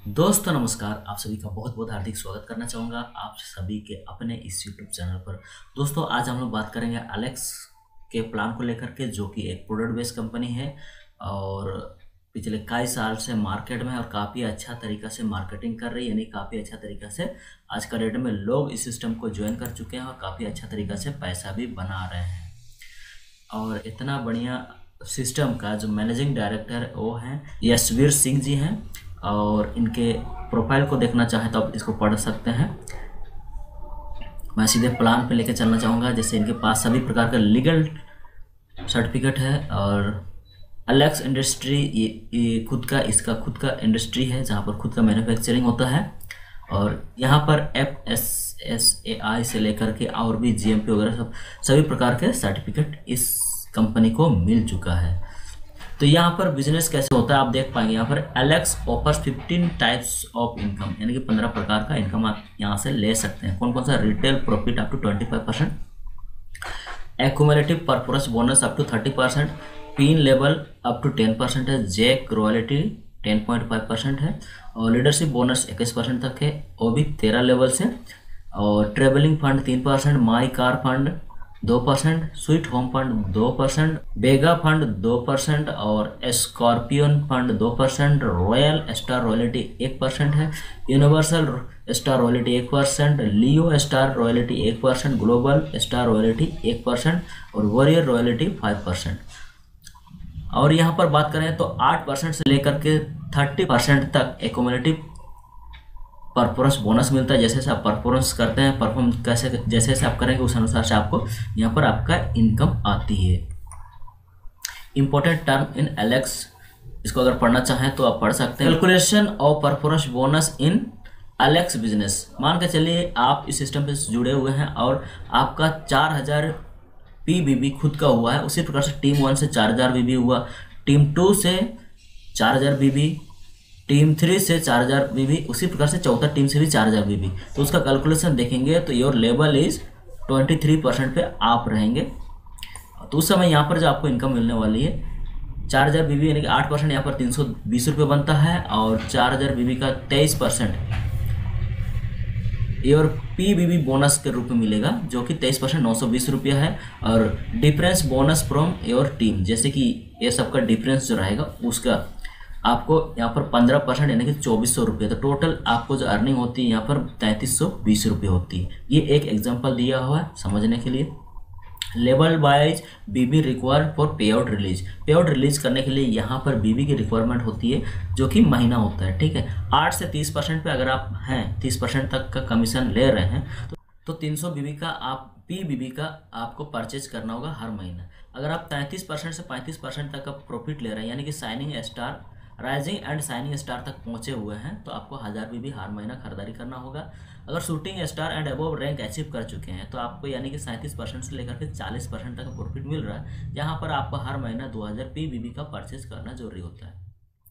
दोस्तों नमस्कार। आप सभी का बहुत बहुत हार्दिक स्वागत करना चाहूँगा आप सभी के अपने इस यूट्यूब चैनल पर। दोस्तों आज हम लोग बात करेंगे एलेक्स के प्लान को लेकर के, जो कि एक प्रोडक्ट बेस्ड कंपनी है और पिछले कई साल से मार्केट में और काफ़ी अच्छा तरीका से मार्केटिंग कर रही है, यानी काफ़ी अच्छा तरीका से आज का डेट में लोग इस सिस्टम को ज्वाइन कर चुके हैं और काफ़ी अच्छा तरीका से पैसा भी बना रहे हैं। और इतना बढ़िया सिस्टम का जो मैनेजिंग डायरेक्टर है वो हैं यशवीर सिंह जी हैं, और इनके प्रोफाइल को देखना चाहें तो आप इसको पढ़ सकते हैं। मैं सीधे प्लान पे लेके चलना चाहूँगा। जैसे इनके पास सभी प्रकार का लीगल सर्टिफिकेट है और एलेक्स इंडस्ट्री ये इसका खुद का इंडस्ट्री है जहाँ पर खुद का मैन्युफैक्चरिंग होता है। और यहाँ पर FSSAI से लेकर के और भी GMP वगैरह सभी प्रकार के सर्टिफिकेट इस कंपनी को मिल चुका है। तो यहाँ पर बिजनेस कैसे होता है आप देख पाएंगे। यहाँ पर Alex offers 15 types of income, यानी कि 15 प्रकार का इनकम आप यहाँ से ले सकते हैं। कौन कौन सा? Retail profit up to 25%, accumulative performance bonus up to 30%, pin level up to 10% है, जैक रॉयल्टी 10.5% है, और लीडरशिप बोनस 21% तक है, वो भी 13 लेवल से, और travelling fund 3%, my car fund 2%, sweet home fund 2%, बेगा फंड 2%, और scorpion fund 2%, royal star royalty 1% है, universal star royalty 1%, Leo star royalty 1%, global star royalty 1%, और वॉरियर रॉयल्टी 5%। और यहाँ पर बात करें तो 8% से लेकर के 30% तक एक्यूमुलेटिव परफॉर्मेंस बोनस मिलता है। जैसे जैसे आप परफॉर्मेंस करते हैं, परफॉर्म कैसे जैसे जैसे आप करेंगे उस अनुसार से आपको यहाँ पर आपका इनकम आती है। इंपॉर्टेंट टर्म इन एलेक्स, इसको अगर पढ़ना चाहें तो आप पढ़ सकते हैं। Calculation of performance bonus in Alex business. मान के चलिए आप इस सिस्टम पे जुड़े हुए हैं और आपका 4000 PBB खुद का हुआ है। उसी प्रकार से टीम 1 से 4000 BB हुआ, टीम 2 से 4000 BB, टीम 3 से 4000 BB, उसी प्रकार से चौथा टीम से भी 4000 BB। तो उसका कैलकुलेशन देखेंगे तो योर लेवल इज 23% पे आप रहेंगे। तो उस समय यहाँ पर जो आपको इनकम मिलने वाली है 4000 BB, यानी कि 8% यहाँ पर 320 रुपये बनता है, और 4000 BB का 23% योर PBB बोनस के रूप में मिलेगा, जो कि 23% 920 रुपया है। और difference bonus from your team, जैसे कि ये सबका डिफरेंस जो रहेगा उसका आपको यहाँ पर 15% यानी कि 2400 रुपये। तो टोटल आपको जो अर्निंग होती है यहाँ पर 3320 रुपये होती है। ये एक एग्जांपल दिया हुआ है समझने के लिए। Level wise BB required for pay out release. Pay out release करने के लिए यहाँ पर BB की रिक्वायरमेंट होती है, जो कि महीना होता है। ठीक है, 8 से 30% पे अगर आप हैं 30% तक का कमीशन ले रहे हैं तो 300 BB का आप PBB का आपको परचेज करना होगा हर महीना। अगर आप 33% से 35% तक का प्रॉफिट ले रहे हैं, यानी कि shining star, rising and shining star तक पहुंचे हुए हैं, तो आपको 1000 BB हर महीना खरीदारी करना होगा। अगर shooting star and above rank achieve कर चुके हैं तो आपको यानी कि 37% से लेकर के 40% तक प्रॉफिट मिल रहा है, जहां पर आपको हर महीना 2000 PBB का परचेज करना जरूरी होता है।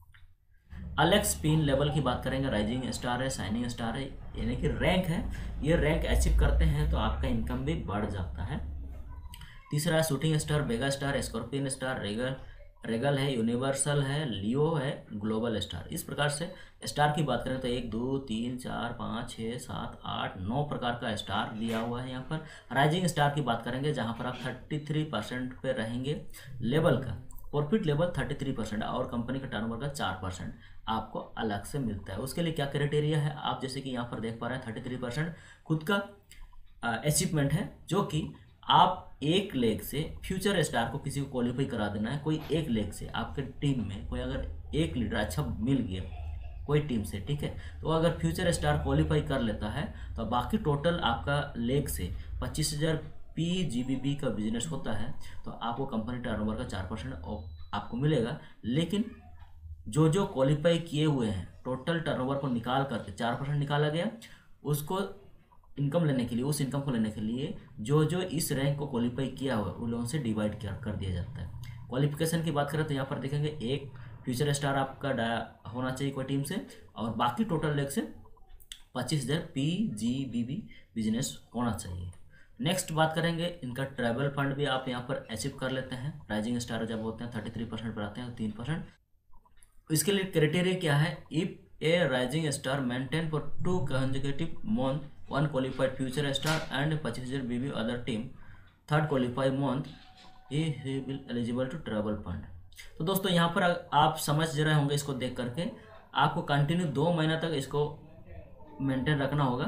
एलेक्स पिन लेवल की बात करेंगे, राइजिंग स्टार है, साइनिंग स्टार है, यानी कि रैंक है। ये रैंक अचीव करते हैं तो आपका इनकम भी बढ़ जाता है। तीसरा है shooting star, Vega star, scorpion star, regal है, यूनिवर्सल है, लियो है, ग्लोबल स्टार। इस प्रकार से स्टार की बात करें तो 1 2 3 4 5 6 7 8 9 प्रकार का स्टार दिया हुआ है। यहाँ पर राइजिंग स्टार की बात करेंगे जहाँ पर आप 33% पे रहेंगे। लेवल का प्रॉफिट लेवल 33% और कंपनी का टर्नओवर का 4% आपको अलग से मिलता है। उसके लिए क्या क्राइटेरिया है, आप जैसे कि यहाँ पर देख पा रहे हैं 33% खुद का अचीवमेंट है, जो कि आप एक लेग से फ्यूचर स्टार को किसी को क्वालिफाई करा देना है। कोई एक लेग से आपके टीम में कोई अगर एक लीडर अच्छा मिल गया कोई टीम से, ठीक है, तो अगर फ्यूचर स्टार क्वालिफाई कर लेता है तो बाकी टोटल आपका लेग से 25,000 PGBB का बिजनेस होता है, तो आपको कंपनी टर्नओवर का 4% आपको मिलेगा। लेकिन जो जो क्वालिफाई किए हुए हैं टोटल टर्नओवर को निकाल करके 4% निकाला गया, उसको इनकम लेने के लिए, उस इनकम को लेने के लिए जो जो इस रैंक को क्वालिफाई किया हुआ है उन लोगों से डिवाइड कर दिया जाता है। क्वालिफिकेशन की बात करें तो यहाँ पर देखेंगे एक फ्यूचर स्टार आपका होना चाहिए कोई टीम से, और बाकी टोटल लेग से 25,000 PGBB बिजनेस होना चाहिए। नेक्स्ट बात करेंगे इनका ट्रैवल फंड भी आप यहाँ पर अचीव कर लेते हैं। राइजिंग स्टार जब होते हैं 33% पर आते हैं 3%। इसके लिए क्राइटेरिया क्या है, if a rising star maintain for 2 consecutive month 1 qualified future star and 25,000 BB other team 3rd qualified month he will eligible to travel fund। तो दोस्तों यहाँ पर आप समझ रहे होंगे इसको देख करके, आपको कंटिन्यू 2 महीना तक इसको मेंटेन रखना होगा।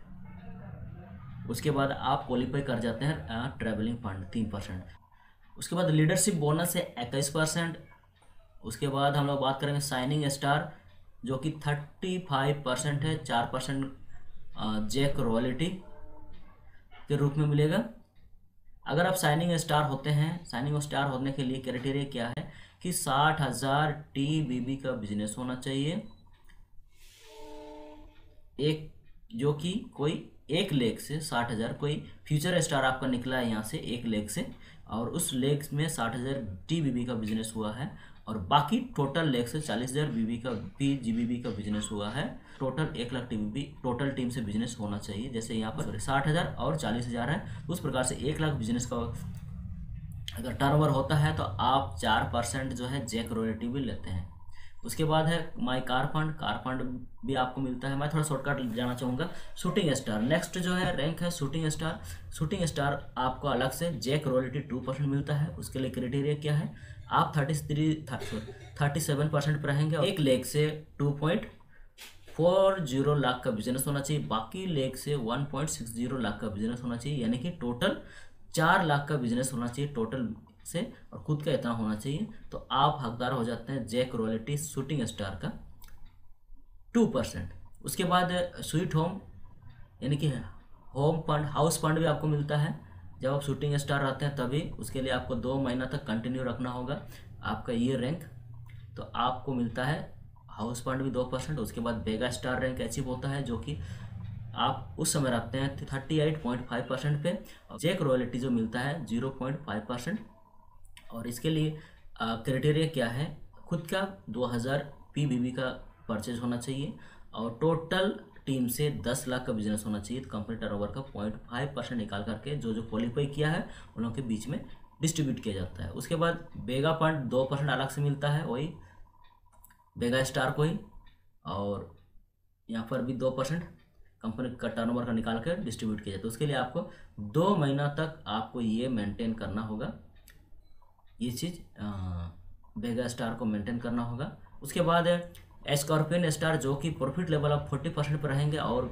उसके बाद आप क्वालिफाई कर जाते हैं ट्रैवलिंग फंड 3%। उसके बाद लीडरशिप बोनस है 21%। उसके बाद हम लोग बात करेंगे साइनिंग स्टार जो कि 35% है, 4% जैक रॉयल्टी के रूप में मिलेगा। अगर आप साइनिंग स्टार होते हैं, साइनिंग स्टार होने के लिए क्राइटेरिया क्या है कि 60,000 TBB का बिजनेस होना चाहिए, एक जो कि कोई 1 लेग से 60,000, कोई फ्यूचर स्टार आपका निकला है यहाँ से 1 लेग से, और उस लेग में 60,000 TBB का बिजनेस हुआ है, और बाकी टोटल लेग से 40,000 GBB का बिजनेस हुआ है। Total 1 lakh TBB total team से बिजनेस होना चाहिए। जैसे यहाँ पर 60,000 और 40,000 है, उस प्रकार से 1 लाख बिजनेस का अगर टर्नओवर होता है तो आप 4% जो है जैक रॉयल्टी भी लेते हैं। उसके बाद है my car fund, car fund भी आपको मिलता है। मैं थोड़ा शॉर्टकट जाना चाहूँगा। शूटिंग स्टार नेक्स्ट जो है रैंक है शूटिंग स्टार। शूटिंग स्टार आपको अलग से जैक रॉयल्टी 2% मिलता है। उसके लिए क्राइटेरिया क्या है, आप 37% पर रहेंगे। 1 लेग से 2.40 लाख का बिजनेस होना चाहिए, बाकी लेग से 1.60 लाख का बिजनेस होना चाहिए, यानी कि टोटल 4 लाख का बिजनेस होना चाहिए टोटल से, और खुद का इतना होना चाहिए। तो आप हकदार हो जाते हैं जैक रॉयल्टी शूटिंग स्टार का 2%। उसके बाद स्वीट होम यानी कि होम फंड, हाउस फंड भी आपको मिलता है जब आप शूटिंग स्टार रहते हैं तभी। उसके लिए आपको 2 महीना तक कंटिन्यू रखना होगा आपका ये रैंक, तो आपको मिलता है हाउस फंड भी 2%। उसके बाद बेगा स्टार रैंक अचीव होता है जो कि आप उस समय रखते हैं 38.5% पे, और जैक रॉयल्टी जो मिलता है 0.5%। और इसके लिए क्राइटेरिया क्या है, खुद का 2000 PBB का परचेज होना चाहिए, और टोटल टीम से 10 लाख का बिजनेस होना चाहिए। तो कंपनी टर्नओवर का 0.5% निकाल करके जो क्वालिफाई किया है उन लोगों के बीच में डिस्ट्रीब्यूट किया जाता है। उसके बाद बेगा फंड 2% अलग से मिलता है, वही बेगा स्टार को ही, और यहाँ पर भी 2% कंपनी का टर्नओवर का निकाल कर डिस्ट्रीब्यूट किया जाता है। उसके लिए आपको 2 महीना तक आपको ये मेंटेन करना होगा, ये चीज़ बेगा स्टार को मेंटेन करना होगा। उसके बाद है स्कॉर्पियन स्टार जो कि प्रॉफिट लेवल आप 40% पर रहेंगे, और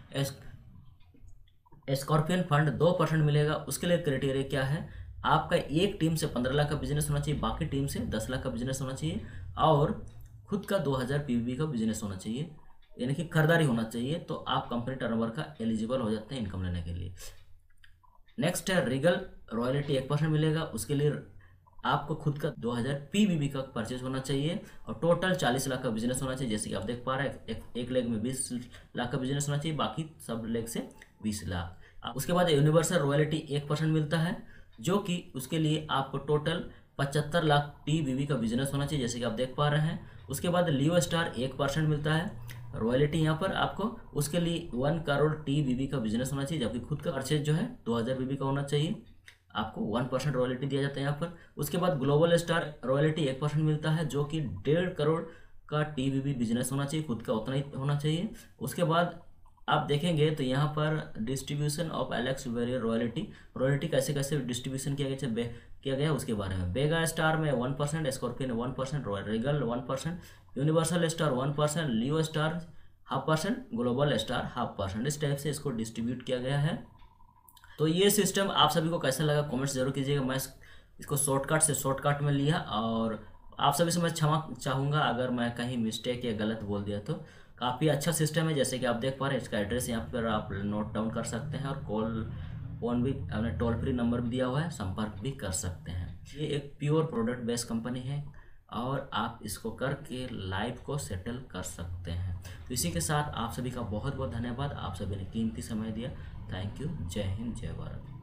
स्कॉर्पियन फंड 2% मिलेगा। उसके लिए क्राइटेरिया क्या है, आपका एक टीम से 15 लाख का बिजनेस होना चाहिए, बाकी टीम से 10 लाख का बिजनेस होना चाहिए, और खुद का 2000 PBB का बिजनेस होना चाहिए, यानी कि खरीदारी होना चाहिए। तो आप कंपनी टर्नओवर का एलिजिबल हो जाते हैं इनकम लेने के लिए। नेक्स्ट है रीगल रॉयल्टी 1% मिलेगा। उसके लिए आपको खुद का 2000 PBB का परचेज होना चाहिए, और टोटल 40 लाख का बिजनेस होना चाहिए। जैसे कि आप देख पा रहे हैं एक लेग में 20 लाख का बिजनेस होना चाहिए, बाकी सब लेग से 20 लाख। उसके बाद यूनिवर्सल रॉयल्टी 1% मिलता है, जो कि उसके लिए आपको टोटल 75 लाख TBB का बिजनेस होना चाहिए, जैसे कि आप देख पा रहे हैं। उसके बाद लियो स्टार 1% मिलता है रॉयल्टी यहाँ पर आपको, उसके लिए 1 करोड़ TBB का बिजनेस होना चाहिए, जबकि खुद का परचेज जो है 2000 BB का होना चाहिए, आपको 1% रॉयल्टी दिया जाता है यहाँ पर। उसके बाद ग्लोबल स्टार रॉयल्टी 1% मिलता है, जो कि 1.5 करोड़ का TBB बिजनेस होना चाहिए, खुद का उतना ही होना चाहिए। उसके बाद आप देखेंगे तो यहाँ पर डिस्ट्रीब्यूशन ऑफ एलेक्स वेरियर रॉयल्टी कैसे कैसे डिस्ट्रीब्यूशन किया गया उसके बारे में। बेगा स्टार में 1%, scorpion 1%, regal 1%, universal star 1%, Leo star 0.5%, global star 0.5%। इस टाइप से इसको डिस्ट्रीब्यूट किया गया है। तो ये सिस्टम आप सभी को कैसा लगा कमेंट्स जरूर कीजिएगा। मैं इसको शॉर्टकट में लिया, और आप सभी से मैं क्षमा चाहूँगा अगर मैं कहीं मिस्टेक या गलत बोल दिया तो। काफ़ी अच्छा सिस्टम है, जैसे कि आप देख पा रहे हैं। इसका एड्रेस यहाँ पर आप नोट डाउन कर सकते हैं, और फोन भी हमने टोल फ्री नंबर भी दिया हुआ है, संपर्क भी कर सकते हैं। ये एक प्योर प्रोडक्ट बेस्ड कंपनी है, और आप इसको करके लाइफ को सेटल कर सकते हैं। तो इसी के साथ आप सभी का बहुत बहुत धन्यवाद। आप सभी ने कीमती समय दिया। Thank you. जय हिंद, जय भारत।